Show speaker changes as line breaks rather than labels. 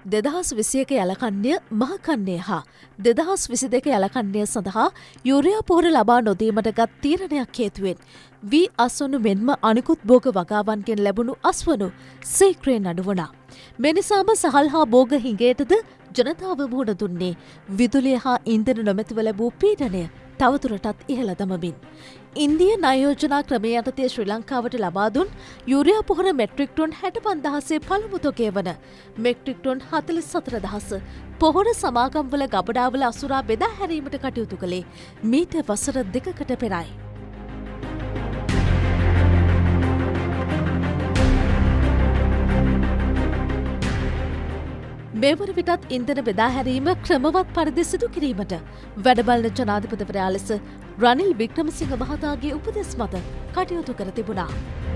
2021 යලකන්‍ය මහකන්‍ය හා 2022 යලකන්‍ය සඳහා යුරියා පොහොර ලබා නොදීමට ගත් තීරණයක් හේතුවෙන් වී අස්වනු මෙන්ම අනිකුත් භෝග වගාවන්ගෙන් ලැබුණු අස්වනු සීක්‍රයෙන් අඩුවුණා. මේ නිසාම සහල් හා භෝග හිඟයටද ජනතාව මුහුණ දුන්නේ විදුලිය හා ඉන්ධන නොමැතිව ලැබූ පීඩනය තවදුරටත් ඉහළ දමමින්. ඉන්දිය නයෝජනා ක්‍රමය යටතේ ශ්‍රී ලංකාවට ලබා දුන් යුරියා පොහොර මෙට්‍රික් ටොන් 65,000 පළමු තොගය වන මෙට්‍රික් ටොන් 44,000 පොහොර සමාගම්වල ගබඩාවල අසුරා බෙදා හැරීමට කටයුතු කළේ මීට වසර 2කට පෙරයි. මේවන විටත් ඉන්ධන බෙදා හැරීම ක්‍රමවත් පරිදි සිදු කිරීමට වැඩබලන ජනාධිපතිවරයා ලෙස රනිල් වික්‍රමසිංහ මහතාගේ උපදෙස් මත කටයුතු කර තිබුණා.